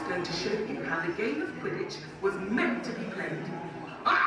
going to show you how the game of Quidditch was meant to be played. Ah!